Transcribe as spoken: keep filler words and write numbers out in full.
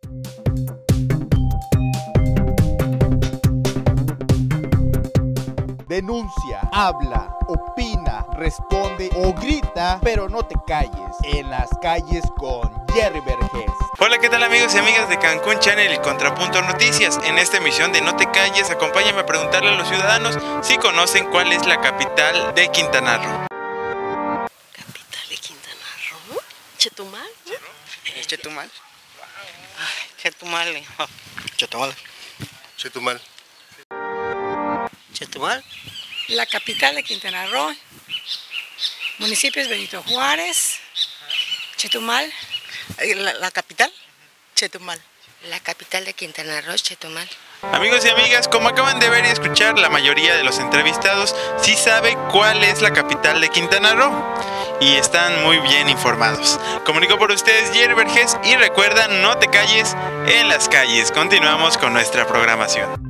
Denuncia, habla, opina, responde o grita, pero no te calles. En las calles con Jerry Vergés. Hola, ¿qué tal amigos y amigas de Cancún Channel y Contrapunto Noticias? En esta emisión de No te calles, acompáñame a preguntarle a los ciudadanos si conocen cuál es la capital de Quintana Roo. ¿Capital de Quintana Roo? ¿Chetumal? ¿Es Chetumal? Ay, Chetumal. Chetumal. Chetumal. ¿Chetumal? La capital de Quintana Roo, municipios Benito Juárez, Chetumal. ¿La, la capital? Chetumal. La capital de Quintana Roo es Chetumal. Amigos y amigas, como acaban de ver y escuchar, la mayoría de los entrevistados sí sabe cuál es la capital de Quintana Roo y están muy bien informados. Comunico por ustedes Jerry Vergés y recuerda, no te calles en las calles. Continuamos con nuestra programación.